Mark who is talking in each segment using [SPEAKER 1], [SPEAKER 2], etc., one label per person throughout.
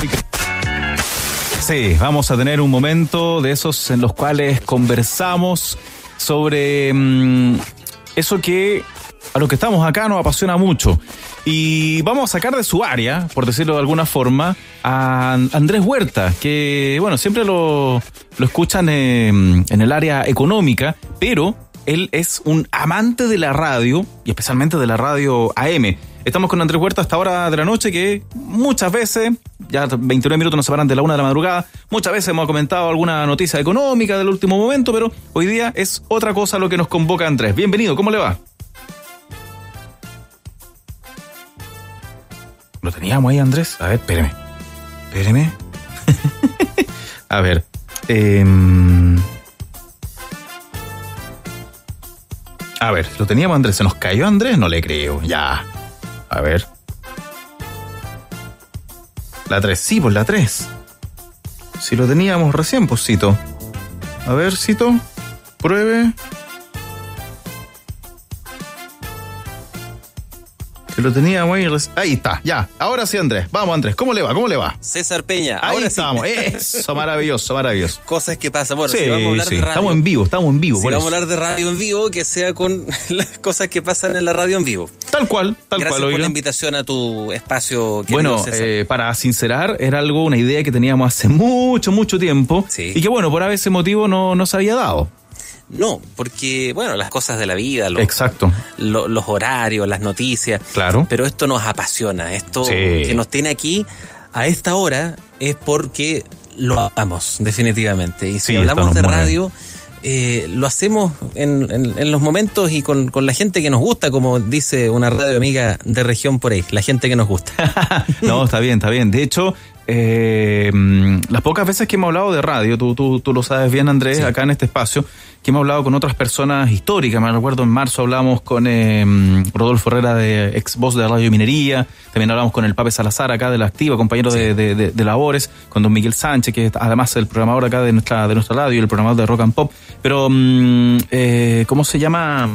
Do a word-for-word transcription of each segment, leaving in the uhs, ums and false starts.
[SPEAKER 1] Sí, vamos a tener un momento de esos en los cuales conversamos sobre mmm, eso que a los que estamos acá nos apasiona mucho. Y vamos a sacar de su área, por decirlo de alguna forma, a Andrés Huerta, que bueno, siempre lo, lo escuchan en, en el área económica, pero él es un amante de la radio, y especialmente de la radio A M. Estamos con Andrés Huerta hasta hora de la noche, que muchas veces, ya veintinueve minutos nos separan de la una de la madrugada, muchas veces hemos comentado alguna noticia económica del último momento, pero hoy día es otra cosa lo que nos convoca Andrés. Bienvenido, ¿cómo le va? ¿Lo teníamos ahí, Andrés? A ver, espéreme. Espéreme. A ver. Eh... A ver, ¿lo teníamos, Andrés? ¿Se nos cayó, Andrés? No le creo. Ya. A ver. La tres, sí, pues la tres. Si lo teníamos recién, pues Cito. A ver, Cito. Pruebe. Que lo teníamos ahí. Ahí está, ya. Ahora sí, Andrés. Vamos, Andrés. ¿Cómo le va? ¿Cómo le va?
[SPEAKER 2] César Peña.
[SPEAKER 1] Ahí
[SPEAKER 2] ahora
[SPEAKER 1] estamos.
[SPEAKER 2] Sí.
[SPEAKER 1] Eso, maravilloso, maravilloso.
[SPEAKER 2] Cosas que pasan. Bueno,
[SPEAKER 1] sí,
[SPEAKER 2] si vamos a hablar
[SPEAKER 1] sí.
[SPEAKER 2] de radio.
[SPEAKER 1] Estamos en vivo, estamos en vivo.
[SPEAKER 2] Si vamos a hablar de radio en vivo, que sea con las cosas que pasan en la radio en vivo.
[SPEAKER 1] Tal cual, tal
[SPEAKER 2] Gracias
[SPEAKER 1] cual.
[SPEAKER 2] por
[SPEAKER 1] Oiga.
[SPEAKER 2] la invitación a tu espacio.
[SPEAKER 1] Bueno, eh, para sincerar, era algo, una idea que teníamos hace mucho, mucho tiempo.
[SPEAKER 2] Sí.
[SPEAKER 1] Y que bueno, por ese motivo no, no se había dado.
[SPEAKER 2] No, porque, bueno, las cosas de la vida, los,
[SPEAKER 1] Exacto.
[SPEAKER 2] Lo, los horarios, las noticias.
[SPEAKER 1] Claro.
[SPEAKER 2] Pero esto nos apasiona. Esto
[SPEAKER 1] Sí.
[SPEAKER 2] que nos tiene aquí a esta hora es porque lo amamos, definitivamente. Y si
[SPEAKER 1] Sí,
[SPEAKER 2] hablamos
[SPEAKER 1] esto
[SPEAKER 2] de
[SPEAKER 1] nos mueve.
[SPEAKER 2] radio, eh, lo hacemos en, en, en los momentos y con, con la gente que nos gusta, como dice una radio amiga de región por ahí, la gente que nos gusta.
[SPEAKER 1] No, está bien, está bien. De hecho, eh, las pocas veces que hemos hablado de radio, tú, tú, tú lo sabes bien, Andrés,
[SPEAKER 2] Sí.
[SPEAKER 1] acá en este espacio, que hemos hablado con otras personas históricas. Me recuerdo en marzo hablamos con eh, Rodolfo Herrera, de ex voz de Radio Minería. También hablamos con el Pape Salazar, acá de La Activa, compañero
[SPEAKER 2] Sí.
[SPEAKER 1] de, de, de, de labores, con don Miguel Sánchez, que es además el programador acá de nuestra, de nuestra radio y el programador de Rock and Pop. Pero, mm, eh, ¿cómo se llama?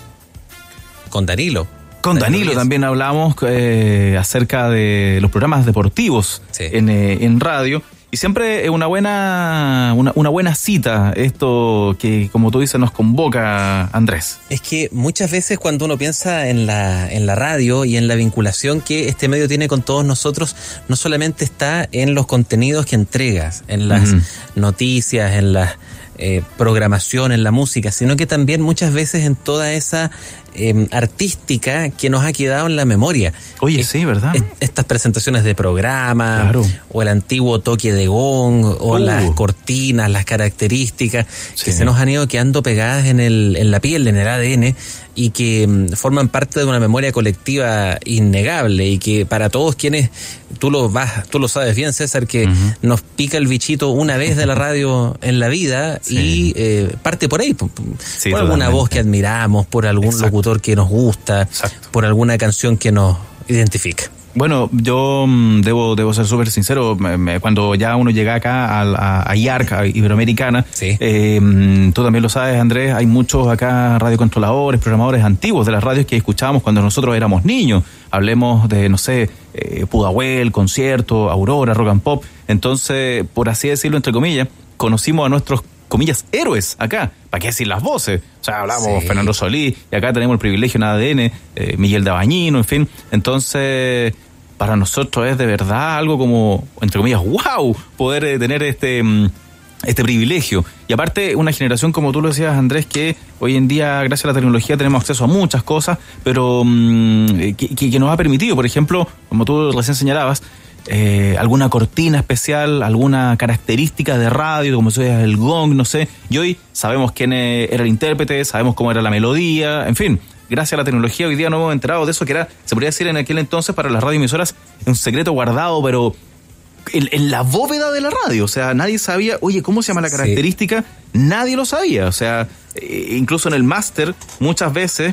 [SPEAKER 2] Con Danilo.
[SPEAKER 1] Con Danilo también hablamos eh, acerca de los programas deportivos
[SPEAKER 2] Sí.
[SPEAKER 1] en, eh, en radio. Y siempre es una buena, una, una buena cita esto que, como tú dices, nos convoca, Andrés.
[SPEAKER 2] Es que muchas veces cuando uno piensa en la, en la radio y en la vinculación que este medio tiene con todos nosotros, no solamente está en los contenidos que entregas, en las
[SPEAKER 1] Uh-huh.
[SPEAKER 2] noticias, en la eh, programación, en la música, sino que también muchas veces en toda esa eh, artística que nos ha quedado en la memoria.
[SPEAKER 1] Oye,
[SPEAKER 2] Eh,
[SPEAKER 1] sí, ¿verdad?
[SPEAKER 2] est- Estas presentaciones de programa,
[SPEAKER 1] Claro.
[SPEAKER 2] o el antiguo toque de gong, o
[SPEAKER 1] Uh.
[SPEAKER 2] las cortinas, las características
[SPEAKER 1] Sí.
[SPEAKER 2] que se nos han ido quedando pegadas en el en la piel, en el A D N, y que mm, forman parte de una memoria colectiva innegable, y que para todos quienes, tú lo vas, tú lo sabes bien, César, que
[SPEAKER 1] Uh-huh.
[SPEAKER 2] nos pica el bichito una vez de la radio en la vida.
[SPEAKER 1] Sí.
[SPEAKER 2] Y eh, parte por ahí, por,
[SPEAKER 1] Sí,
[SPEAKER 2] por alguna
[SPEAKER 1] totalmente.
[SPEAKER 2] voz que admiramos, por algún
[SPEAKER 1] Exacto.
[SPEAKER 2] locutor que nos gusta,
[SPEAKER 1] Exacto.
[SPEAKER 2] por alguna canción que nos identifica.
[SPEAKER 1] Bueno, yo mm, debo, debo ser súper sincero, me- me- cuando ya uno llega acá a, a, a I A R C, a Iberoamericana,
[SPEAKER 2] Sí.
[SPEAKER 1] eh, mm, tú también lo sabes, Andrés, hay muchos acá radiocontroladores, programadores antiguos de las radios que escuchábamos cuando nosotros éramos niños. Hablemos de, no sé, eh, Pudahuel, Concierto, Aurora, Rock and Pop. Entonces, por así decirlo, entre comillas, conocimos a nuestros, comillas, héroes acá. ¿Para qué decir las voces? O sea, hablamos
[SPEAKER 2] Sí.
[SPEAKER 1] Fernando Solís, y acá tenemos el privilegio en A D N, eh, Miguel Dabañino, en fin. Entonces, para nosotros es de verdad algo como, entre comillas, wow, poder eh, tener este, mm, este privilegio. Y aparte, una generación, como tú lo decías, Andrés, que hoy en día, gracias a la tecnología, tenemos acceso a muchas cosas, pero mm, que, que, que nos ha permitido, por ejemplo, como tú recién señalabas, Eh, alguna cortina especial, alguna característica de radio, como sea el gong, no sé. Y hoy sabemos quién era el intérprete, sabemos cómo era la melodía, en fin. Gracias a la tecnología hoy día nos hemos enterado de eso, que era, se podría decir en aquel entonces para las radioemisoras, un secreto guardado, pero en, en la bóveda de la radio. O sea, nadie sabía, oye, ¿cómo se llama la característica? Sí. Nadie lo sabía. O sea, eh, incluso en el máster, muchas veces...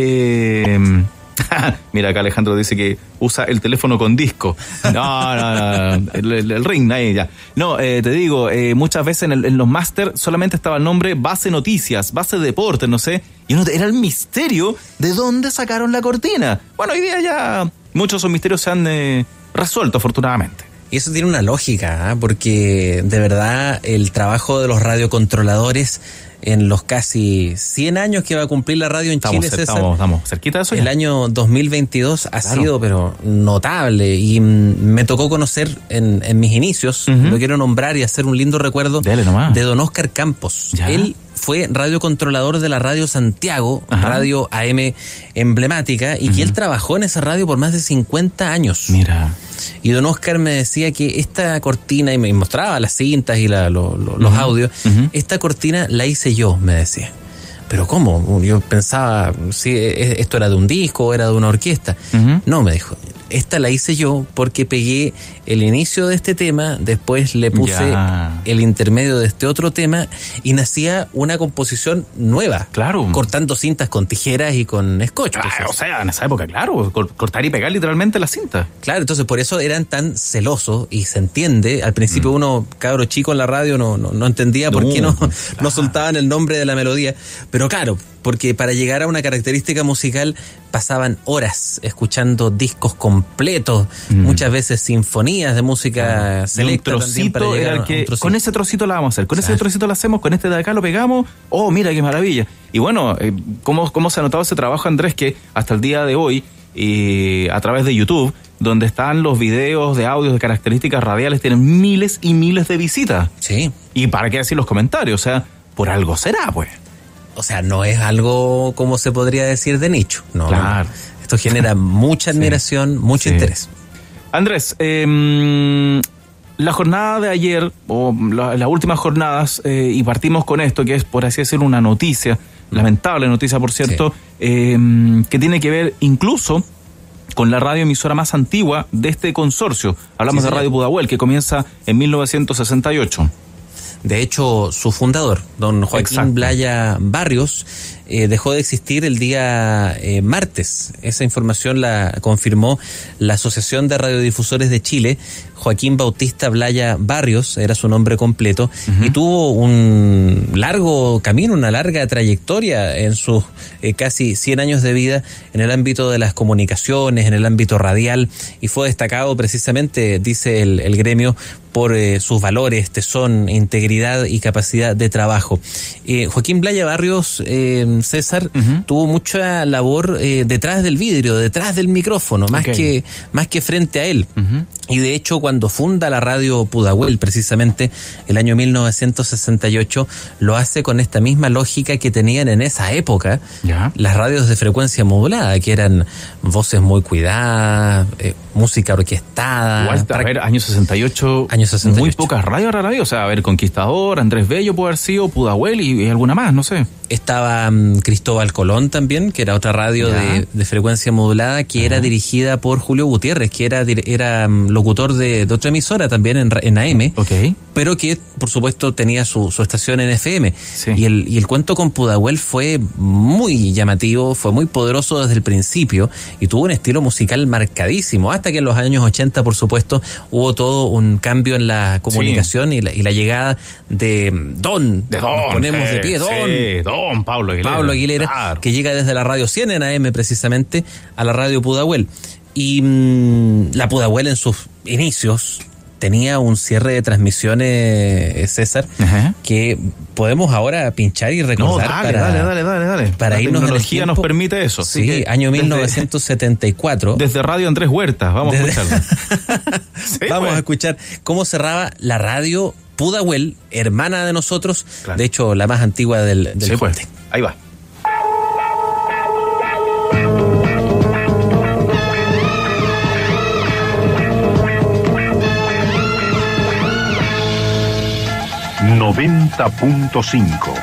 [SPEAKER 1] Eh, mira, acá Alejandro dice que usa el teléfono con disco. No, no, no, el, el, el ring, ahí ya. No, eh, te digo, eh, muchas veces en, el, en los máster solamente estaba el nombre base noticias, base deportes, no sé. Y uno, era el misterio de dónde sacaron la cortina. Bueno, hoy día ya muchos de esos misterios se han eh, resuelto, afortunadamente.
[SPEAKER 2] Y eso tiene una lógica, ¿eh? Porque de verdad el trabajo de los radiocontroladores en los casi cien años que va a cumplir la radio en
[SPEAKER 1] estamos,
[SPEAKER 2] Chile, César,
[SPEAKER 1] estamos, estamos cerquita de eso ya.
[SPEAKER 2] El año dos mil veintidós ha
[SPEAKER 1] claro.
[SPEAKER 2] sido pero notable y mm, me tocó conocer en, en mis inicios, uh-huh. lo quiero nombrar y hacer un lindo recuerdo de don Oscar Campos. Ya. Él fue radiocontrolador de la Radio Santiago, Ajá. radio A M emblemática, y uh-huh. que él trabajó en esa radio por más de cincuenta años.
[SPEAKER 1] Mira.
[SPEAKER 2] Y don Oscar me decía que esta cortina, y me mostraba las cintas y la, lo, lo, los uh-huh. audios, uh-huh. esta cortina la hice yo, me decía. ¿Pero cómo? Yo pensaba, si esto era de un disco o era de una orquesta. Uh-huh. No, me dijo, esta la hice yo porque pegué el inicio de este tema, después le puse ya. el intermedio de este otro tema y nacía una composición nueva.
[SPEAKER 1] Claro.
[SPEAKER 2] Cortando cintas con tijeras y con scotch.
[SPEAKER 1] Ah, pues, o sea, en esa época, claro, cortar y pegar literalmente la cinta.
[SPEAKER 2] Claro, entonces por eso eran tan celosos y se entiende. Al principio mm. uno, cabro chico en la radio, no, no, no entendía no, por qué no, claro. no soltaban el nombre de la melodía. Pero claro, porque para llegar a una característica musical pasaban horas escuchando discos completos, mm. muchas veces sinfonías de música ah, selecta.
[SPEAKER 1] Un trocito para era el que, con ese trocito la vamos a hacer, con claro. ese trocito la hacemos, con este de acá lo pegamos, oh, mira qué maravilla. Y bueno, eh, ¿cómo, cómo se ha notado ese trabajo, Andrés, que hasta el día de hoy, eh, a través de YouTube, donde están los videos de audios de características radiales, tienen miles y miles de visitas?
[SPEAKER 2] Sí.
[SPEAKER 1] Y para qué decir los comentarios, o sea, por algo será, pues.
[SPEAKER 2] O sea, no es algo, como se podría decir, de nicho. No,
[SPEAKER 1] claro.
[SPEAKER 2] Esto genera mucha admiración, sí, mucho sí. interés.
[SPEAKER 1] Andrés, eh, la jornada de ayer, o la, las últimas jornadas, eh, y partimos con esto, que es, por así decirlo, una noticia, mm. lamentable noticia, por cierto, sí. eh, que tiene que ver incluso con la radioemisora más antigua de este consorcio. Hablamos sí, de Radio Pudahuel, que comienza en mil novecientos sesenta y ocho.
[SPEAKER 2] De hecho, su fundador, don Joaquín Exacto. Blaya Barrios, eh, dejó de existir el día eh, martes. Esa información la confirmó la Asociación de Radiodifusores de Chile. Joaquín Bautista Blaya Barrios era su nombre completo, uh-huh. y tuvo un largo camino, una larga trayectoria en sus eh, casi cien años de vida en el ámbito de las comunicaciones, en el ámbito radial, y fue destacado precisamente, dice el, el gremio, por eh, sus valores, tesón, integridad y capacidad de trabajo. Eh, Joaquín Blaya Barrios, eh, César, uh-huh. tuvo mucha labor eh, detrás del vidrio, detrás del micrófono, más okay. que más que frente a él. Uh-huh. Y de hecho, cuando funda la radio Pudahuel, precisamente el año mil novecientos sesenta y ocho, lo hace con esta misma lógica que tenían en esa época ¿Ya? las radios de frecuencia modulada, que eran voces muy cuidadas, eh, música orquestada.
[SPEAKER 1] Igual, a ver, año sesenta y ocho,
[SPEAKER 2] año sesenta y ocho.
[SPEAKER 1] Muy pocas radios rara vez, o sea, a ver, Conquistador, Andrés Bello puede haber sido, Pudahuel y, y alguna más, no sé.
[SPEAKER 2] Estaba um, Cristóbal Colón también, que era otra radio de, de frecuencia modulada, que Ajá. era dirigida por Julio Gutiérrez, que era, era um, locutor de, de otra emisora también en, en A M,
[SPEAKER 1] okay.
[SPEAKER 2] pero que por supuesto tenía su, su estación en F M.
[SPEAKER 1] Sí.
[SPEAKER 2] Y, el, y el cuento con Pudahuel fue muy llamativo, fue muy poderoso desde el principio y tuvo un estilo musical marcadísimo, hasta que en los años ochenta, por supuesto, hubo todo un cambio en la comunicación sí. y, la, y la llegada de Don,
[SPEAKER 1] de Don,
[SPEAKER 2] nos ponemos
[SPEAKER 1] sí,
[SPEAKER 2] de pie, Don,
[SPEAKER 1] sí, Don Pablo Aguilera,
[SPEAKER 2] Pablo Aguilera claro. que llega desde la radio cien en A M precisamente a la radio Pudahuel. Y mmm, la Pudahuel en sus inicios tenía un cierre de transmisiones, César, Ajá. que podemos ahora pinchar y recordar.
[SPEAKER 1] No, dale,
[SPEAKER 2] para,
[SPEAKER 1] dale, dale, dale, dale.
[SPEAKER 2] Para
[SPEAKER 1] la
[SPEAKER 2] irnos
[SPEAKER 1] tecnología nos permite eso.
[SPEAKER 2] Sí, que año mil novecientos setenta y cuatro.
[SPEAKER 1] Desde, desde Radio Andrés Huerta, vamos desde, a escucharlo.
[SPEAKER 2] sí, vamos pues. a escuchar cómo cerraba la radio Pudahuel, hermana de nosotros, claro. de hecho la más antigua del, del
[SPEAKER 1] sí, pues. Ahí va.
[SPEAKER 3] noventa punto cinco.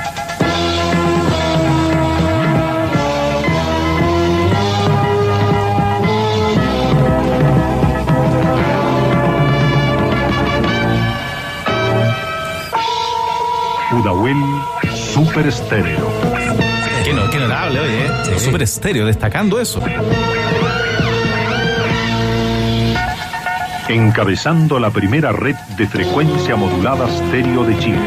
[SPEAKER 3] Pudahuel Super Estéreo.
[SPEAKER 1] Qué, no, qué notable, oye, ¿eh? Sí. Super Estéreo, destacando eso.
[SPEAKER 3] Encabezando la primera red de frecuencia modulada estéreo de Chile.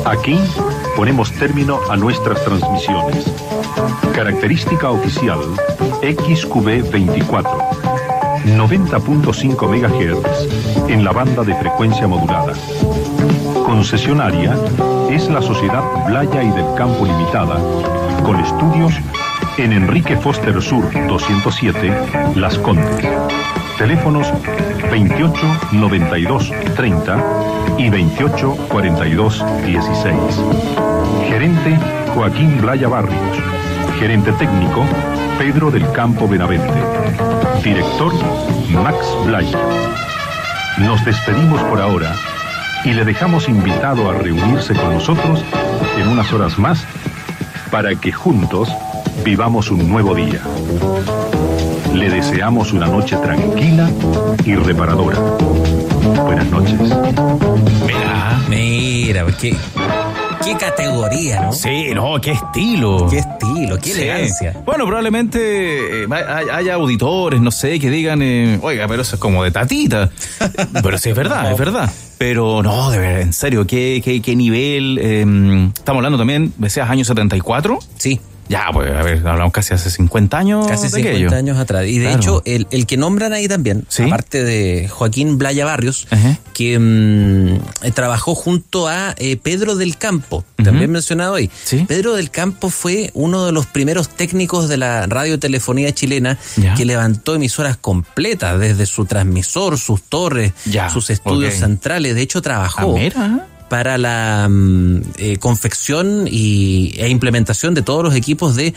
[SPEAKER 3] Aquí ponemos término a nuestras transmisiones. Característica oficial X Q B veinticuatro, noventa punto cinco megahertz en la banda de frecuencia modulada. Concesionaria es la Sociedad Blaya y del Campo Limitada, con estudios en Enrique Foster Sur doscientos siete, Las Condes. Teléfonos veintiocho noventa y dos treinta y veintiocho cuarenta y dos dieciséis. Gerente Joaquín Blaya Barrios. Gerente técnico Pedro del Campo Benavente. Director Max Blaya. Nos despedimos por ahora y le dejamos invitado a reunirse con nosotros en unas horas más para que juntos vivamos un nuevo día. Le deseamos una noche tranquila y reparadora. Buenas noches.
[SPEAKER 2] Mira, mira, qué, qué categoría, ¿no?
[SPEAKER 1] Sí, no, qué estilo.
[SPEAKER 2] Qué estilo, qué
[SPEAKER 1] Sí.
[SPEAKER 2] elegancia.
[SPEAKER 1] Bueno, probablemente eh, hay- haya auditores, no sé, que digan, eh, oiga, pero eso es como de tatita. Pero sí, es verdad, es verdad. Pero no, de verdad, en serio, qué, qué, qué nivel. eh, estamos hablando también, decías, año setenta y cuatro.
[SPEAKER 2] Sí.
[SPEAKER 1] Ya, pues, a ver, hablamos casi hace cincuenta años.
[SPEAKER 2] Casi
[SPEAKER 1] de
[SPEAKER 2] cincuenta
[SPEAKER 1] aquello.
[SPEAKER 2] años atrás. Y de
[SPEAKER 1] Claro.
[SPEAKER 2] hecho, el, el que nombran ahí también,
[SPEAKER 1] ¿Sí?
[SPEAKER 2] aparte de Joaquín Blaya Barrios,
[SPEAKER 1] Ajá.
[SPEAKER 2] que mm, eh, trabajó junto a eh, Pedro del Campo, también mencionado ahí.
[SPEAKER 1] ¿Sí?
[SPEAKER 2] Pedro del Campo fue uno de los primeros técnicos de la radiotelefonía chilena
[SPEAKER 1] Ya.
[SPEAKER 2] que levantó emisoras completas, desde su transmisor, sus torres,
[SPEAKER 1] Ya,
[SPEAKER 2] sus estudios
[SPEAKER 1] ok.
[SPEAKER 2] centrales. De hecho,
[SPEAKER 1] Ah,
[SPEAKER 2] trabajó
[SPEAKER 1] mira.
[SPEAKER 2] para la mm, eh, confección y, e implementación de todos los equipos de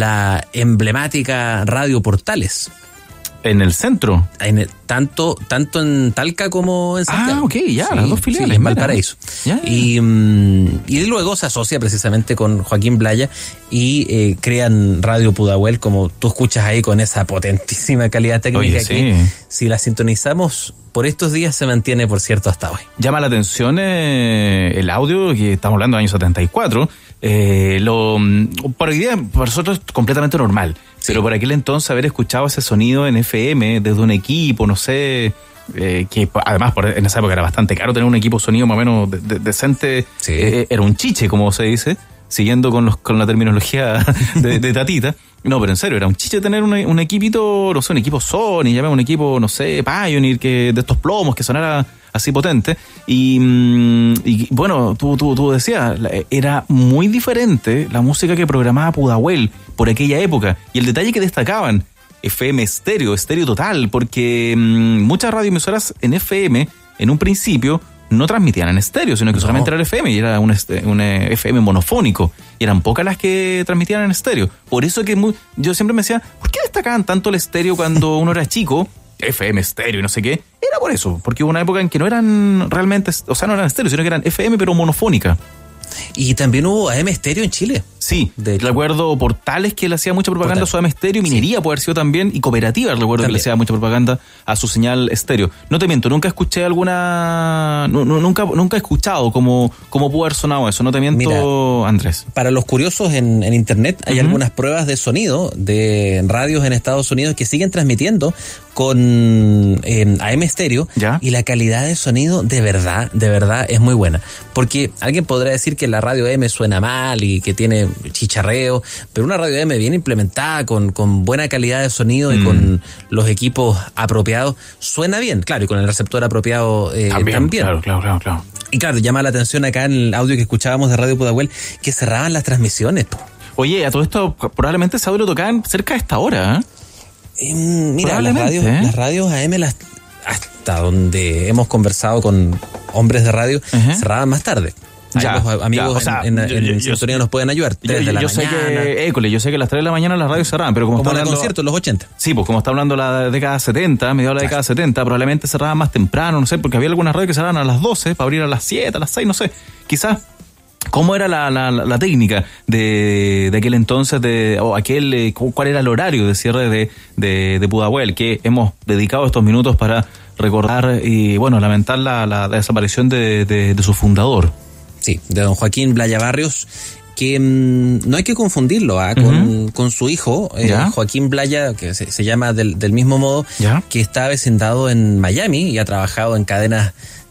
[SPEAKER 2] la emblemática Radio Portales.
[SPEAKER 1] En el centro.
[SPEAKER 2] En el- tanto, tanto en Talca como en Santiago.
[SPEAKER 1] Ah, ok, ya, las dos filiales,
[SPEAKER 2] Sí, en
[SPEAKER 1] mira.
[SPEAKER 2] Valparaíso.
[SPEAKER 1] Ya.
[SPEAKER 2] Y, mm, y luego se asocia precisamente con Joaquín Blaya y eh, crean Radio Pudahuel, como tú escuchas ahí, con esa potentísima calidad técnica
[SPEAKER 1] Oye,
[SPEAKER 2] que,
[SPEAKER 1] sí.
[SPEAKER 2] si la sintonizamos por estos días, se mantiene, por cierto, hasta hoy.
[SPEAKER 1] Llama la atención eh, el audio, que estamos hablando del año setenta y cuatro. Eh, lo, mm, para hoy día, para nosotros es completamente normal.
[SPEAKER 2] Sí.
[SPEAKER 1] Pero por aquel entonces haber escuchado ese sonido en F M desde un equipo, no sé, eh, que además por, en esa época era bastante caro tener un equipo sonido más o menos de, de- decente,
[SPEAKER 2] Sí.
[SPEAKER 1] eh, era un chiche, como se dice, siguiendo con, los, con la terminología de, de Tatita. No, pero en serio, era un chiche tener un, un equipito, no sé, un equipo Sony, llamemos un equipo, no sé, Pioneer, que de estos plomos, que sonara así potente. Y, mm, y bueno, tú, tú, tú decías, la- era muy diferente la música que programaba Pudahuel por aquella época. Y el detalle que destacaban, F M estéreo, estéreo total, porque mm, muchas radioemisoras en F M, en un principio, no transmitían en estéreo, sino que
[SPEAKER 2] No.
[SPEAKER 1] solamente era el F M y era un, este- un eh, F M monofónico. Y eran pocas las que transmitían en estéreo. Por eso que muy, yo siempre me decía, ¿por qué destacaban tanto el estéreo cuando uno era chico? F M estéreo y no sé qué. Era por eso, porque hubo una época en que no eran realmente, o sea, no eran estéreo, sino que eran F M pero monofónica.
[SPEAKER 2] Y también hubo A M Estéreo en Chile.
[SPEAKER 1] Sí,
[SPEAKER 2] De hecho.
[SPEAKER 1] recuerdo Portales, que le hacía mucha propaganda
[SPEAKER 2] Portales.
[SPEAKER 1] a su A M estéreo, Minería puede haber sido también, y Cooperativa recuerdo que
[SPEAKER 2] También.
[SPEAKER 1] le hacía mucha propaganda a su señal estéreo. No te miento, nunca escuché alguna, nu- nu- nunca, nunca he escuchado cómo, cómo pudo haber sonado eso, no te miento,
[SPEAKER 2] Mira.
[SPEAKER 1] Andrés.
[SPEAKER 2] Para los curiosos en, en internet hay
[SPEAKER 1] Ujú.
[SPEAKER 2] algunas pruebas de sonido de radios en Estados Unidos que siguen transmitiendo con eh, A M Estéreo,
[SPEAKER 1] Ya.
[SPEAKER 2] y la calidad de sonido de verdad, de verdad es muy buena. Porque alguien podrá decir que la radio M suena mal y que tiene chicharreo, pero una radio M bien implementada, con, con buena calidad de sonido y
[SPEAKER 1] Mm.
[SPEAKER 2] con los equipos apropiados, suena bien, claro, y con el receptor apropiado eh, también.
[SPEAKER 1] Claro, claro, claro, claro.
[SPEAKER 2] Y claro, llama la atención acá en el audio que escuchábamos de Radio Pudahuel que cerraban las transmisiones. Po.
[SPEAKER 1] Oye, a todo esto probablemente ese audio lo tocaban cerca de esta hora, ¿eh?
[SPEAKER 2] Eh, mira, las
[SPEAKER 1] Probablemente,
[SPEAKER 2] radios,
[SPEAKER 1] ¿eh?
[SPEAKER 2] las radios A M, las, hasta donde hemos conversado con hombres de radio,
[SPEAKER 1] Ajá.
[SPEAKER 2] cerraban más tarde. Ahí
[SPEAKER 1] Ya,
[SPEAKER 2] los amigos
[SPEAKER 1] ya, o sea,
[SPEAKER 2] en, en,
[SPEAKER 1] yo-
[SPEAKER 2] en
[SPEAKER 1] yo- yo-
[SPEAKER 2] sintonía nos pueden ayudar.
[SPEAKER 1] Yo,
[SPEAKER 2] Tres de
[SPEAKER 1] yo-
[SPEAKER 2] la
[SPEAKER 1] yo sé
[SPEAKER 2] mañana,
[SPEAKER 1] que, école, yo sé que a las tres de la mañana las radios cerraban, pero como,
[SPEAKER 2] como
[SPEAKER 1] está
[SPEAKER 2] en el
[SPEAKER 1] hablando...
[SPEAKER 2] concierto en los ochenta.
[SPEAKER 1] Sí, pues como está hablando la década setenta, mediados de la década setenta, probablemente cerraban más temprano, no sé, porque había algunas radios que cerraban a las doce para abrir a las siete, a las seis, no sé. Quizás, ¿cómo era la, la, la, la técnica de, de aquel entonces, de, o aquel, eh, cuál era el horario de cierre de, de, de Pudahuel, que hemos dedicado estos minutos para recordar y, bueno, lamentar la, la desaparición de, de, de su fundador?
[SPEAKER 2] Sí, de don Joaquín Blaya Barrios, que mmm, no hay que confundirlo ¿ah? con,
[SPEAKER 1] Ujú.
[SPEAKER 2] con su hijo, eh,
[SPEAKER 1] ¿Ya?
[SPEAKER 2] Joaquín Blaya, que se, se llama del, del mismo modo,
[SPEAKER 1] ¿Ya?
[SPEAKER 2] que está vecindado en Miami y ha trabajado en cadenas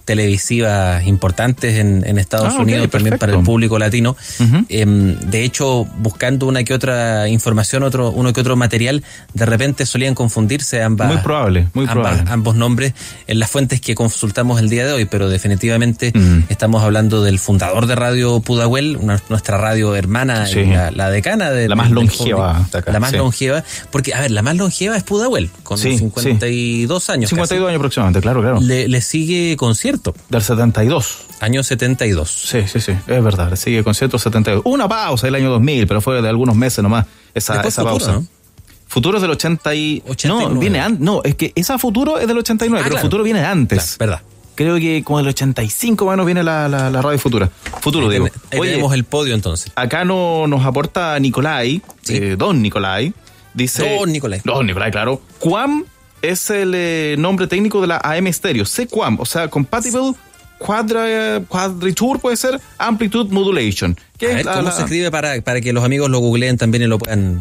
[SPEAKER 2] televisivas importantes en, en Estados ah, Unidos, okay, también perfecto. Para el público latino. Uh-huh. Eh, de hecho, buscando una que otra información, otro uno que otro material, de repente solían confundirse ambas,
[SPEAKER 1] muy probable, muy
[SPEAKER 2] ambas,
[SPEAKER 1] probable.
[SPEAKER 2] ambos nombres en las fuentes que consultamos el día de hoy, pero definitivamente uh-huh. estamos hablando del fundador de Radio Pudahuel, una, nuestra radio hermana, sí. la, la decana de
[SPEAKER 1] la más
[SPEAKER 2] de,
[SPEAKER 1] longeva,
[SPEAKER 2] de acá, la más sí. longeva, porque a ver, la más longeva es Pudahuel, con sí, cincuenta y dos sí. años.
[SPEAKER 1] cincuenta y dos
[SPEAKER 2] casi.
[SPEAKER 1] Años aproximadamente, claro, claro.
[SPEAKER 2] Le, le sigue concierto.
[SPEAKER 1] Del setenta y dos.
[SPEAKER 2] Año setenta y dos.
[SPEAKER 1] Sí, sí, sí, es verdad. Le sigue concierto setenta y dos. Una pausa el año dos mil, pero fue de algunos meses nomás esa, esa
[SPEAKER 2] futuro,
[SPEAKER 1] pausa.
[SPEAKER 2] ¿No?
[SPEAKER 1] Futuro es del ochenta y...
[SPEAKER 2] ochenta y nueve.
[SPEAKER 1] No, viene antes. No, es que esa Futuro es del ochenta y nueve, ah, pero claro. Futuro viene antes.
[SPEAKER 2] Claro, verdad.
[SPEAKER 1] Creo que como del ochenta y cinco más o menos viene la, la, la radio Futura. Futuro, ahí digo.
[SPEAKER 2] Ahí Oye, tenemos el podio entonces.
[SPEAKER 1] Acá no, nos aporta Nicolai, ¿sí? eh, Don Nicolai. Dice...
[SPEAKER 2] Don Nicolai.
[SPEAKER 1] Don Nicolai, claro. Quam es el eh, nombre técnico de la A M Stereo. C Quam, o sea, Compatible Quadra, Quadrature, puede ser Amplitude Modulation.
[SPEAKER 2] ¿Qué a ver, la, ¿cómo la, se escribe para, para que los amigos lo googleen también y lo puedan?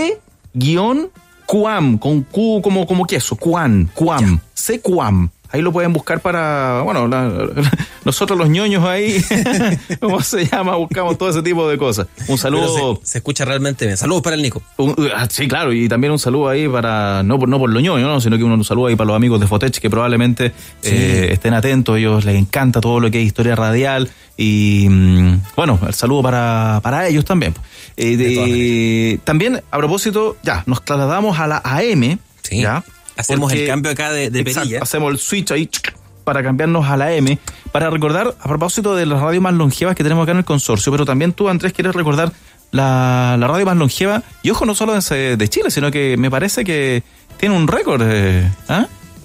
[SPEAKER 1] C-Quam, con Q como, como queso, Quam, Quam, C Quam. Ahí lo pueden buscar para, bueno, la, la, nosotros los ñoños ahí, ¿cómo se llama? Buscamos todo ese tipo de cosas. Un saludo.
[SPEAKER 2] Se, se escucha realmente bien. Saludos para el Nico.
[SPEAKER 1] Un, sí, claro, y también un saludo ahí para, no por, no por los ñoños, ¿no? Sino que un, un saludo ahí para los amigos de Fotech que probablemente sí. eh, estén atentos. A ellos les encanta todo lo que es historia radial y, bueno, el saludo para, para ellos también. Eh, de, también, a propósito, ya, nos trasladamos a la A M.
[SPEAKER 2] Sí. Ya. Hacemos porque, el cambio acá de, de perilla.
[SPEAKER 1] Exacto, hacemos el switch ahí para cambiarnos a la M, para recordar, a propósito de las radios más longevas que tenemos acá en el consorcio, pero también tú, Andrés, quieres recordar la, la radio más longeva, y ojo, no solo de, de Chile, sino que me parece que tiene un récord. ¿eh? ¿Ah?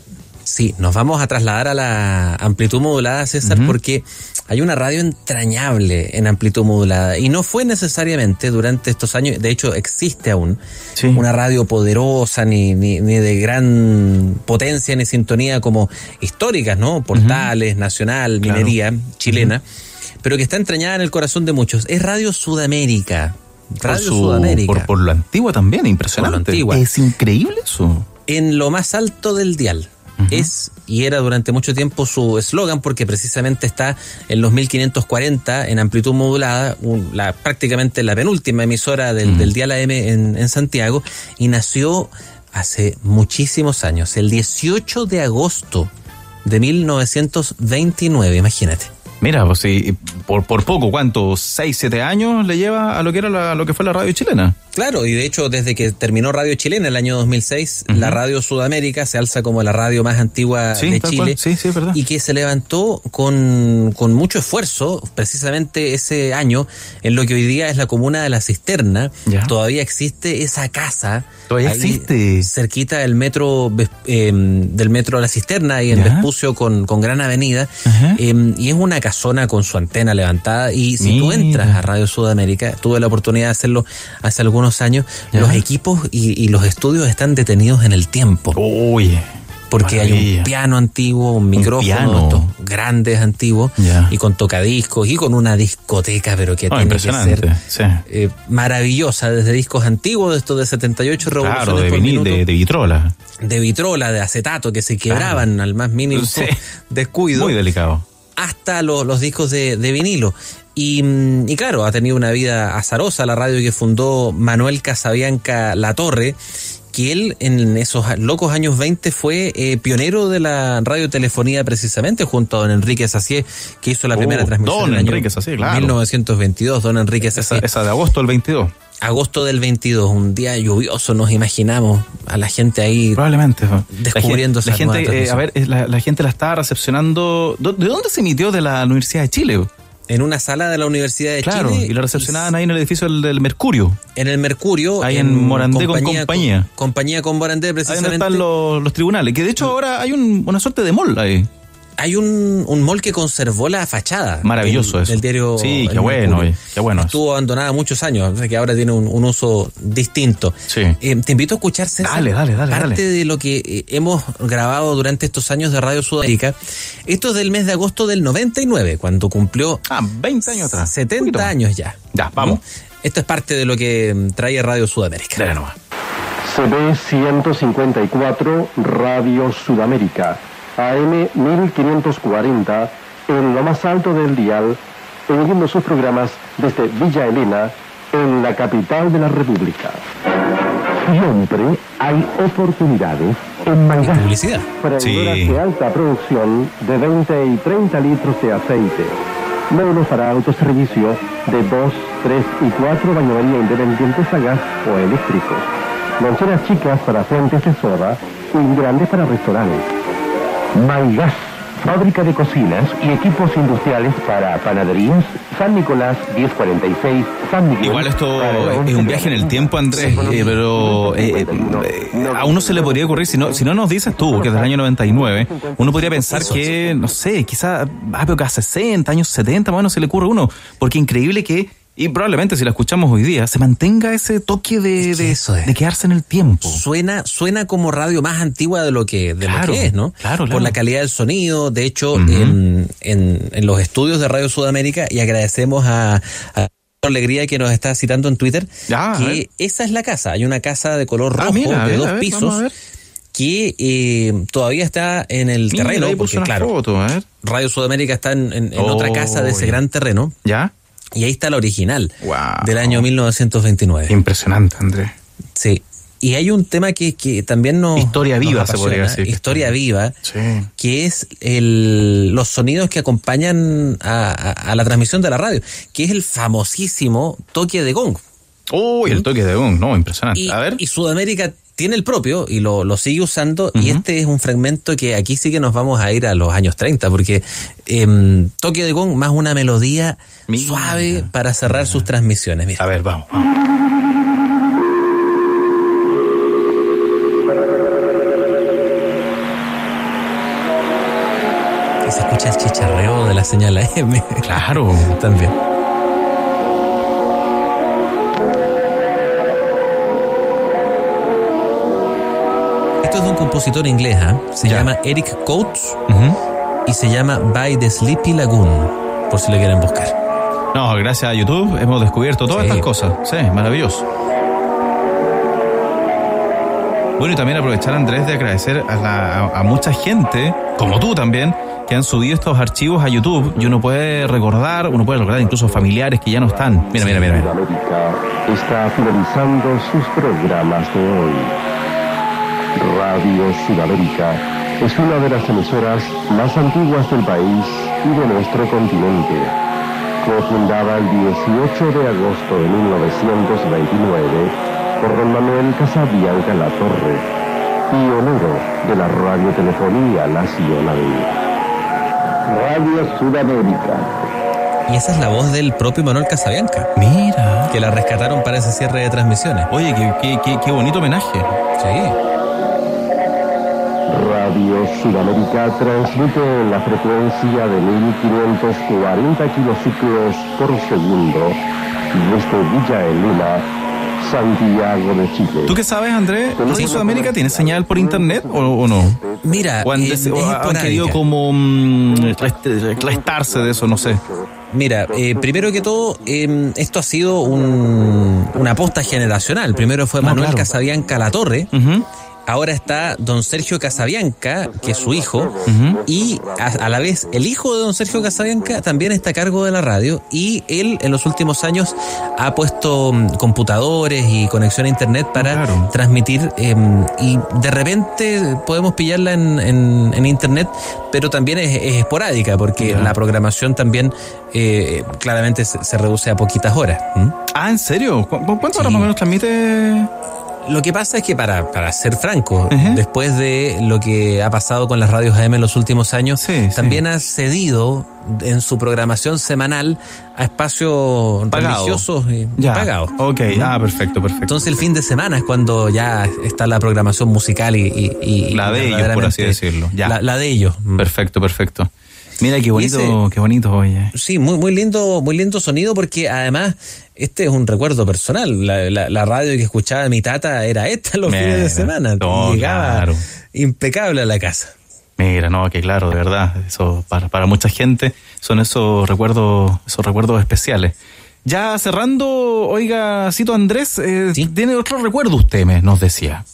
[SPEAKER 2] Sí, nos vamos a trasladar a la amplitud modulada, César, uh-huh. porque hay una radio entrañable en amplitud modulada y no fue necesariamente durante estos años, de hecho existe aún, sí. una radio poderosa ni, ni, ni de gran potencia ni sintonía como históricas, ¿no? Portales, uh-huh. Nacional, claro. Minería, chilena, uh-huh. pero que está entrañada en el corazón de muchos. Es Radio Sudamérica. Radio
[SPEAKER 1] por su,
[SPEAKER 2] Sudamérica.
[SPEAKER 1] Por, por lo antigua también, impresionante.
[SPEAKER 2] Por lo antigua.
[SPEAKER 1] Es increíble eso.
[SPEAKER 2] En lo más alto del dial. Uh-huh. Es y era durante mucho tiempo su eslogan, porque precisamente está en los mil quinientos cuarenta en amplitud modulada, un, la, prácticamente la penúltima emisora del, uh-huh. del dial A M en, en Santiago, y nació hace muchísimos años, el dieciocho de agosto de mil novecientos veintinueve, imagínate.
[SPEAKER 1] Mira, pues sí, por, por poco, ¿cuánto? ¿Seis, siete años le lleva a lo que era la, lo que fue la radio chilena?
[SPEAKER 2] Claro, y de hecho desde que terminó Radio Chilena el año dos mil seis, uh-huh. la Radio Sudamérica se alza como la radio más antigua
[SPEAKER 1] sí,
[SPEAKER 2] de Chile.
[SPEAKER 1] Sí, sí, es verdad.
[SPEAKER 2] Y que se levantó con, con mucho esfuerzo, precisamente ese año, en lo que hoy día es la comuna de La Cisterna. Ya. Todavía existe esa casa.
[SPEAKER 1] Todavía existe.
[SPEAKER 2] Cerquita del metro, eh, del metro La Cisterna, y en ya. Vespucio con, con Gran Avenida. Uh-huh. Eh, y es una casona con su antena levantada, y si Mira. tú entras a Radio Sudamérica, tuve la oportunidad de hacerlo hace algunos años, ya. los equipos y, y los estudios están detenidos en el tiempo.
[SPEAKER 1] Oye,
[SPEAKER 2] porque maravilla. Hay un piano antiguo, un micrófono, estos grandes antiguos, ya. y con tocadiscos, y con una discoteca, pero que oh, tiene que ser
[SPEAKER 1] sí.
[SPEAKER 2] eh, maravillosa, desde discos antiguos, de estos de setenta y ocho revoluciones
[SPEAKER 1] claro, de
[SPEAKER 2] por
[SPEAKER 1] vinil,
[SPEAKER 2] minuto,
[SPEAKER 1] de, de vitrola.
[SPEAKER 2] De vitrola, de acetato, que se quebraban claro. al más mínimo sí. descuido.
[SPEAKER 1] Muy delicado.
[SPEAKER 2] Hasta los, los discos de, de vinilo. Y, y claro, ha tenido una vida azarosa la radio que fundó Manuel Casabianca Latorre, que él en esos locos años veinte fue eh, pionero de la radiotelefonía, precisamente junto a don Enrique Sacié, que hizo la oh, primera transmisión
[SPEAKER 1] don
[SPEAKER 2] en el
[SPEAKER 1] Enrique
[SPEAKER 2] año
[SPEAKER 1] Sacié, claro.
[SPEAKER 2] mil novecientos veintidós, don Enrique Sacié.
[SPEAKER 1] Esa, esa de agosto del veintidós.
[SPEAKER 2] Agosto del veintidós, un día lluvioso, nos imaginamos a la gente ahí
[SPEAKER 1] probablemente
[SPEAKER 2] descubriendo
[SPEAKER 1] la gente, la gente eh, a ver, la, la gente la estaba recepcionando. ¿De dónde se emitió? De la Universidad de Chile.
[SPEAKER 2] En una sala de la Universidad de
[SPEAKER 1] claro,
[SPEAKER 2] Chile.
[SPEAKER 1] Y lo recepcionaban y, ahí en el edificio del, del Mercurio.
[SPEAKER 2] En el Mercurio.
[SPEAKER 1] Ahí en, en Morandé compañía, con compañía.
[SPEAKER 2] Con, compañía con Morandé, precisamente.
[SPEAKER 1] Ahí donde están los, los tribunales. Que de hecho ahora hay un, una suerte de mall ahí.
[SPEAKER 2] Hay un, un mall que conservó la fachada.
[SPEAKER 1] Maravilloso
[SPEAKER 2] del,
[SPEAKER 1] eso.
[SPEAKER 2] Del diario.
[SPEAKER 1] Sí, qué bueno, oye, qué bueno.
[SPEAKER 2] Estuvo eso. abandonada muchos años, o sea que ahora tiene un, un uso distinto.
[SPEAKER 1] Sí.
[SPEAKER 2] Eh, te invito a escuchar, César,
[SPEAKER 1] dale, dale, dale,
[SPEAKER 2] parte
[SPEAKER 1] dale.
[SPEAKER 2] de lo que eh, hemos grabado durante estos años de Radio Sudamérica. Esto es del mes de agosto del noventa y nueve, cuando cumplió.
[SPEAKER 1] Ah, veinte años atrás.
[SPEAKER 2] setenta años ya.
[SPEAKER 1] Ya, vamos.
[SPEAKER 2] Esto es parte de lo que trae Radio Sudamérica.
[SPEAKER 1] Dale nomás.
[SPEAKER 3] C B ciento cincuenta y cuatro Radio Sudamérica.
[SPEAKER 4] A M mil quinientos cuarenta, en lo más alto del dial, emitiendo sus programas desde Villa Elena, en la capital de la República. Siempre hay oportunidades en Maigás.
[SPEAKER 2] Publicidad.
[SPEAKER 4] Freidoras
[SPEAKER 1] Sí.
[SPEAKER 4] de alta producción de veinte y treinta litros de aceite. Módulos para autoservicio de dos, tres y cuatro, bañería independientes a gas o eléctricos. Loncheras chicas para fuentes de soda y grandes para restaurantes. Maigás, fábrica de cocinas y equipos industriales para panaderías. San Nicolás diez cuarenta y seis, San Miguel.
[SPEAKER 1] Igual esto
[SPEAKER 4] para
[SPEAKER 1] es un viaje en el tiempo, Andrés, eh, pero eh, eh, a uno se le podría ocurrir, si no, si no nos dices tú, que es del año noventa y nueve, uno podría pensar que, no sé, quizá a época sesenta, años setenta, bueno, se le ocurre a uno, porque increíble que, y probablemente si la escuchamos hoy día, se mantenga ese toque de,
[SPEAKER 2] Es que
[SPEAKER 1] de,
[SPEAKER 2] eso es.
[SPEAKER 1] de quedarse en el tiempo.
[SPEAKER 2] Suena, suena como radio más antigua de lo que, de
[SPEAKER 1] Claro,
[SPEAKER 2] lo que es, ¿no?
[SPEAKER 1] claro, claro.
[SPEAKER 2] Por la calidad del sonido. De hecho,
[SPEAKER 1] Ujú.
[SPEAKER 2] en, en, en los estudios de Radio Sudamérica, y agradecemos a, a Alegría que nos está citando en Twitter,
[SPEAKER 1] Ya, a
[SPEAKER 2] que
[SPEAKER 1] ver.
[SPEAKER 2] esa es la casa. Hay una casa de color
[SPEAKER 1] Ah,
[SPEAKER 2] rojo,
[SPEAKER 1] mira, a
[SPEAKER 2] de
[SPEAKER 1] ver,
[SPEAKER 2] dos
[SPEAKER 1] a ver,
[SPEAKER 2] pisos,
[SPEAKER 1] vamos a ver.
[SPEAKER 2] que eh, todavía está en el
[SPEAKER 1] Mira,
[SPEAKER 2] terreno,
[SPEAKER 1] ahí
[SPEAKER 2] porque
[SPEAKER 1] puso una
[SPEAKER 2] claro,
[SPEAKER 1] foto, a ver.
[SPEAKER 2] Radio Sudamérica está en, en- en
[SPEAKER 1] Oh,
[SPEAKER 2] otra casa de ese
[SPEAKER 1] ya.
[SPEAKER 2] gran terreno,
[SPEAKER 1] ¿Ya?
[SPEAKER 2] y ahí está la original,
[SPEAKER 1] Wow.
[SPEAKER 2] del año mil novecientos veintinueve.
[SPEAKER 1] Impresionante, Andrés.
[SPEAKER 2] Sí. Y hay un tema que, que también nos...
[SPEAKER 1] Historia
[SPEAKER 2] nos
[SPEAKER 1] viva, se
[SPEAKER 2] apasiona,
[SPEAKER 1] podría decir.
[SPEAKER 2] Historia viva,
[SPEAKER 1] Sí.
[SPEAKER 2] que es el, los sonidos que acompañan a, a- a la transmisión de la radio, que es el famosísimo toque de gong.
[SPEAKER 1] Uy, el toque de gong, no, impresionante.
[SPEAKER 2] Y,
[SPEAKER 1] A ver.
[SPEAKER 2] y Sudamérica tiene el propio y lo, lo sigue usando, y este es un fragmento que aquí sí que nos vamos a ir a los años treinta, porque em, toque de gong más una melodía
[SPEAKER 1] Mira.
[SPEAKER 2] suave para cerrar sus transmisiones. Mira.
[SPEAKER 1] A ver, vamos, vamos.
[SPEAKER 2] Y se escucha el chicharreo de la señal A M.
[SPEAKER 1] Claro.
[SPEAKER 2] También. Esto es de un compositor inglés, ¿ah? Se
[SPEAKER 1] Ya.
[SPEAKER 2] llama Eric Coates
[SPEAKER 1] Ujú.
[SPEAKER 2] y se llama By the Sleepy Lagoon, por si lo quieren buscar.
[SPEAKER 1] No, gracias a YouTube hemos descubierto todas
[SPEAKER 2] Sí.
[SPEAKER 1] estas cosas. Sí, maravilloso. Bueno, y también aprovechar, Andrés, de agradecer a, la- a- a mucha gente, como tú también, que han subido estos archivos a YouTube, y uno puede recordar, uno puede recordar incluso familiares que ya no están. Mira, mira, mira, mira.
[SPEAKER 4] Sudamérica está finalizando sus programas de hoy. Radio Sudamérica es una de las emasoras más antiguas del país y de nuestro continente. Fue fundada el dieciocho de agosto de mil novecientos veintinueve por don Manuel Casabianca Latorre, pionero de la radiotelefonía nacional. Radio Sudamérica.
[SPEAKER 2] Y esa es la voz del propio Manuel Casabianca,
[SPEAKER 1] Mira.
[SPEAKER 2] que la rescataron para ese cierre de transmisiones.
[SPEAKER 1] Oye, qué, qué, qué, qué bonito homenaje.
[SPEAKER 2] Sí.
[SPEAKER 4] Radio Sudamérica transmite en la frecuencia de mil quinientos cuarenta kilociclos por segundo desde Villa Elena, Santiago de Chile.
[SPEAKER 1] ¿Tú qué sabes, Andrés? ¿Sí, Sudamérica tiene señal por internet o, o no?
[SPEAKER 2] Mira,
[SPEAKER 1] ¿O han,
[SPEAKER 2] eh,
[SPEAKER 1] des-
[SPEAKER 2] es
[SPEAKER 1] o han
[SPEAKER 2] esporádica.
[SPEAKER 1] querido como mm, rest- restarse de eso? No sé.
[SPEAKER 2] Mira, eh, primero que todo, eh, esto ha sido un, una aposta generacional. Primero fue
[SPEAKER 1] No,
[SPEAKER 2] Manuel
[SPEAKER 1] claro.
[SPEAKER 2] Casabianca Latorre.
[SPEAKER 1] Ujú.
[SPEAKER 2] Ahora está don Sergio Casabianca, que es su hijo, y a, a la vez el hijo de don Sergio Casabianca también está a cargo de la radio, y él en los últimos años ha puesto mm, computadores y conexión a internet para
[SPEAKER 1] Claro.
[SPEAKER 2] transmitir, eh, y de repente podemos pillarla en, en- en internet, pero también es, es esporádica, porque
[SPEAKER 1] Ya.
[SPEAKER 2] la programación también eh, claramente se, se reduce a poquitas horas. ¿Mm?
[SPEAKER 1] Ah, ¿en serio? ¿Cu- cu- ¿Cuánto
[SPEAKER 2] Sí.
[SPEAKER 1] horas más o menos transmite?
[SPEAKER 2] Lo que pasa es que, para, para ser franco,
[SPEAKER 1] Ujú.
[SPEAKER 2] después de lo que ha pasado con las radios A M en los últimos años,
[SPEAKER 1] Sí, sí.
[SPEAKER 2] también ha cedido en su programación semanal a espacios
[SPEAKER 1] Pagado.
[SPEAKER 2] religiosos y
[SPEAKER 1] Ya.
[SPEAKER 2] pagados.
[SPEAKER 1] Ok, ah, perfecto, perfecto.
[SPEAKER 2] Entonces el fin de semana es cuando ya está la programación musical y... y- y-
[SPEAKER 1] La de ellos, por así
[SPEAKER 2] verdaderamente
[SPEAKER 1] decirlo. Ya.
[SPEAKER 2] La, la de ellos.
[SPEAKER 1] Perfecto, perfecto. Mira qué bonito,
[SPEAKER 2] ese-
[SPEAKER 1] qué bonito, oye.
[SPEAKER 2] Sí, muy, muy lindo, muy lindo sonido, porque además este es un recuerdo personal. La, la- la radio que escuchaba mi tata era esta los
[SPEAKER 1] Mira,
[SPEAKER 2] fines de semana.
[SPEAKER 1] no,
[SPEAKER 2] Llegaba
[SPEAKER 1] claro.
[SPEAKER 2] impecable a la casa.
[SPEAKER 1] Mira, no, que claro, de verdad, eso para, para mucha gente son esos recuerdos, esos recuerdos especiales. Ya cerrando, oiga, Cito Andrés, eh,
[SPEAKER 2] Sí.
[SPEAKER 1] tiene otro recuerdo usted, me nos decía.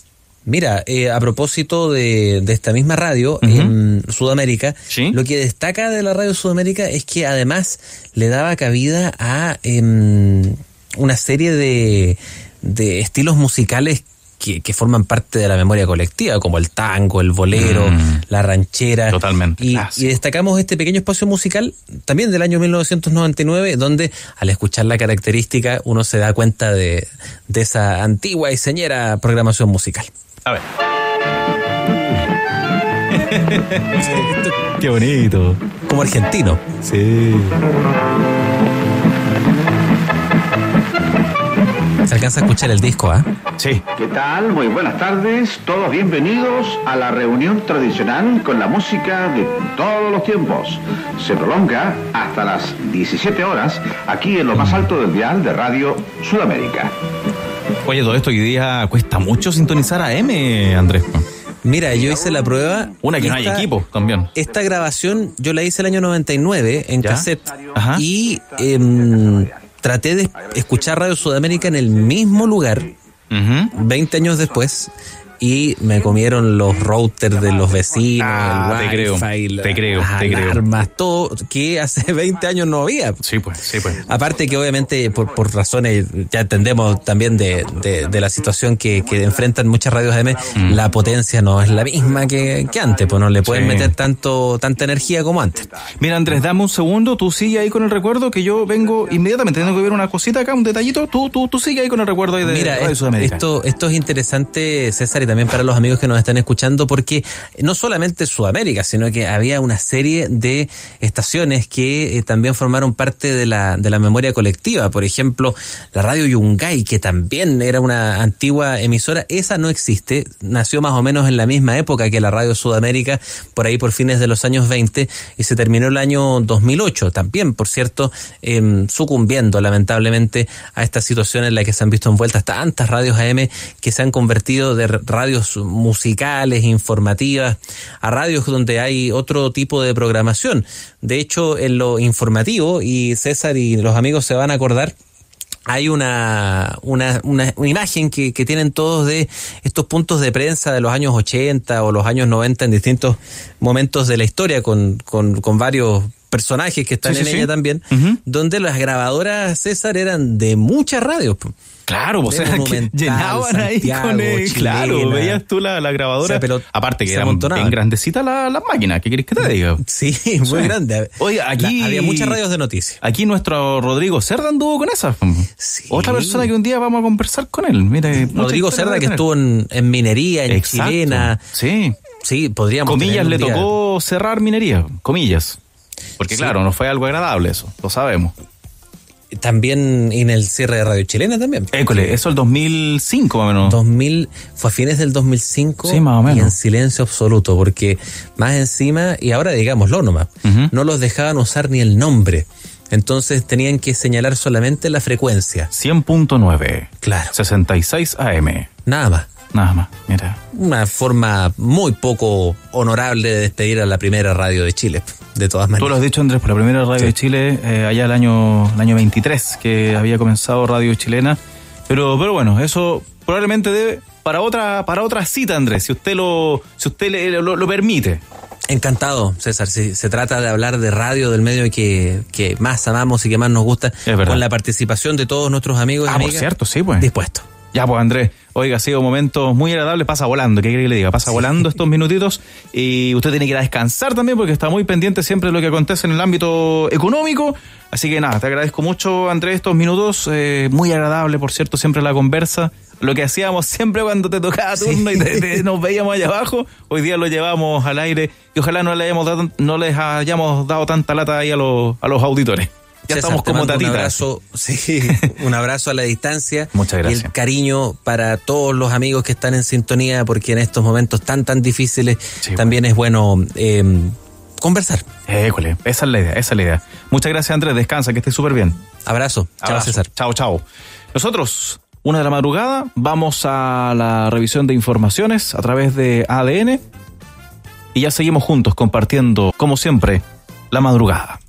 [SPEAKER 2] Mira, eh, a propósito de, de esta misma radio, uh-huh. en Sudamérica,
[SPEAKER 1] ¿sí?
[SPEAKER 2] Lo que destaca de la radio Sudamérica es que además le daba cabida a eh, una serie de, de estilos musicales Que, que forman parte de la memoria colectiva, como el tango, el bolero, mm. la ranchera.
[SPEAKER 1] Totalmente.
[SPEAKER 2] Y, y destacamos este pequeño espacio musical también del año mil novecientos noventa y nueve, donde al escuchar la característica uno se da cuenta de, de esa antigua y señera programación musical.
[SPEAKER 1] A ver. Qué bonito.
[SPEAKER 2] Como argentino.
[SPEAKER 1] Sí.
[SPEAKER 2] Se alcanza a escuchar el disco, ¿ah? ¿eh?
[SPEAKER 1] Sí.
[SPEAKER 5] ¿Qué tal? Muy buenas tardes. Todos bienvenidos a la reunión tradicional con la música de todos los tiempos. Se prolonga hasta las diecisiete horas aquí en lo más alto del dial de Radio Sudamérica.
[SPEAKER 1] Oye, todo esto hoy día cuesta mucho sintonizar a M, Andrés.
[SPEAKER 2] Mira, yo hice la prueba.
[SPEAKER 1] Una que esta, no hay equipo también.
[SPEAKER 2] Esta grabación yo la hice el año noventa y nueve en
[SPEAKER 1] ¿ya?
[SPEAKER 2] cassette.
[SPEAKER 1] Ajá.
[SPEAKER 2] Y eh, traté de escuchar Radio Sudamérica en el mismo lugar, uh-huh. veinte años después, y me comieron los routers de los vecinos,
[SPEAKER 1] ah,
[SPEAKER 2] el
[SPEAKER 1] te creo,
[SPEAKER 2] wifi, la,
[SPEAKER 1] te creo,
[SPEAKER 2] las
[SPEAKER 1] te
[SPEAKER 2] alarmas, creo. Todo que hace veinte años no había.
[SPEAKER 1] Sí, pues, sí, pues.
[SPEAKER 2] Aparte que obviamente por, por razones, ya entendemos también de, de, de la situación que, que enfrentan muchas radios A M, mm. la potencia no es la misma que, que antes, pues no le pueden sí. meter tanto tanta energía como antes.
[SPEAKER 1] Mira, Andrés, dame un segundo, tú sigue ahí con el recuerdo, que yo vengo inmediatamente, tengo que ver una cosita acá, un detallito, tú, tú, tú sigue ahí con el recuerdo ahí de
[SPEAKER 2] Mira,
[SPEAKER 1] Radio Sudamérica.
[SPEAKER 2] Esto, esto es interesante, César, y también para los amigos que nos están escuchando, porque no solamente Sudamérica, sino que había una serie de estaciones que eh, también formaron parte de la, de la memoria colectiva. Por ejemplo, la radio Yungay, que también era una antigua emisora, esa no existe, nació más o menos en la misma época que la radio Sudamérica, por ahí por fines de los años veinte, y se terminó el año dos mil ocho, también, por cierto, eh, sucumbiendo lamentablemente a esta situación en la que se han visto envueltas tantas radios A M que se han convertido de radios musicales, informativas, a radios donde hay otro tipo de programación. De hecho, en lo informativo, y César y los amigos se van a acordar, hay una, una, una, una imagen que, que tienen todos de estos puntos de prensa de los años ochenta o los años noventa en distintos momentos de la historia con, con, con varios personajes que están sí, en sí, ella sí. también, uh-huh. donde las grabadoras, César, eran de muchas radios.
[SPEAKER 1] Claro, o sea, que llenaban ahí
[SPEAKER 2] Santiago,
[SPEAKER 1] con el,
[SPEAKER 2] Chilena,
[SPEAKER 1] claro, veías tú la, la grabadora,
[SPEAKER 2] o sea,
[SPEAKER 1] aparte que eran bien grandecitas las la máquinas, ¿qué quieres que te diga?
[SPEAKER 2] Sí, muy sí. grande.
[SPEAKER 1] Oye, aquí
[SPEAKER 2] la, había muchas radios de noticias.
[SPEAKER 1] Aquí nuestro Rodrigo Cerda anduvo con esas.
[SPEAKER 2] Sí.
[SPEAKER 1] Otra persona que un día vamos a conversar con él. Mire,
[SPEAKER 2] Rodrigo Cerda, que estuvo en, en minería, en
[SPEAKER 1] Exacto.
[SPEAKER 2] Chilena.
[SPEAKER 1] Sí.
[SPEAKER 2] Sí, podríamos
[SPEAKER 1] comillas le tocó cerrar minería, comillas. Porque sí. claro, no fue algo agradable eso, lo sabemos.
[SPEAKER 2] También en el cierre de Radio Chilena también.
[SPEAKER 1] École, eso el dos mil cinco más o menos.
[SPEAKER 2] dos mil, fue a fines del dos mil cinco.
[SPEAKER 1] Sí, más o menos.
[SPEAKER 2] Y en silencio absoluto, porque más encima, y ahora digámoslo nomás, uh-huh. no los dejaban usar ni el nombre. Entonces tenían que señalar solamente la frecuencia.
[SPEAKER 1] cien punto nueve.
[SPEAKER 2] Claro.
[SPEAKER 1] sesenta y seis A M.
[SPEAKER 2] Nada más.
[SPEAKER 1] Nada más, mira.
[SPEAKER 2] Una forma muy poco honorable de despedir a la primera radio de Chile, de todas maneras.
[SPEAKER 1] Tú lo has dicho, Andrés, por la primera radio sí. de Chile, eh, allá el año, el año veintitrés, que había comenzado Radio Chilena. Pero, pero bueno, eso probablemente debe para otra, para otra cita, Andrés, si usted lo, si usted le, lo, lo permite.
[SPEAKER 2] Encantado, César. Si se trata de hablar de radio, del medio que, que más amamos y que más nos gusta, con la participación de todos nuestros amigos y
[SPEAKER 1] ah,
[SPEAKER 2] amigas.
[SPEAKER 1] Por cierto, sí, pues.
[SPEAKER 2] Dispuesto.
[SPEAKER 1] Ya, pues, Andrés, oiga, ha sido un momento muy agradable, pasa volando, ¿qué quiere que le diga? Pasa volando estos minutitos y usted tiene que ir a descansar también porque está muy pendiente siempre de lo que acontece en el ámbito económico, así que nada, te agradezco mucho, Andrés, estos minutos, eh, muy agradable, por cierto, siempre la conversa, lo que hacíamos siempre cuando te tocaba turno sí. y te, te, nos veíamos allá abajo, hoy día lo llevamos al aire y ojalá no, le hayamos dado, no les hayamos dado tanta lata ahí a los, a los auditores. Ya César, estamos como tatitas.
[SPEAKER 2] Un abrazo, sí, un abrazo a la distancia.
[SPEAKER 1] Muchas gracias.
[SPEAKER 2] Y el cariño para todos los amigos que están en sintonía, porque en estos momentos tan, tan difíciles sí, también bueno. es bueno eh, conversar.
[SPEAKER 1] Éjole, esa es la idea, esa es la idea. Muchas gracias, Andrés, descansa, que estés súper bien.
[SPEAKER 2] Abrazo. Chao, César.
[SPEAKER 1] Chao, chao. Nosotros, una de la madrugada, vamos a la revisión de informaciones a través de A D N y ya seguimos juntos compartiendo, como siempre, la madrugada.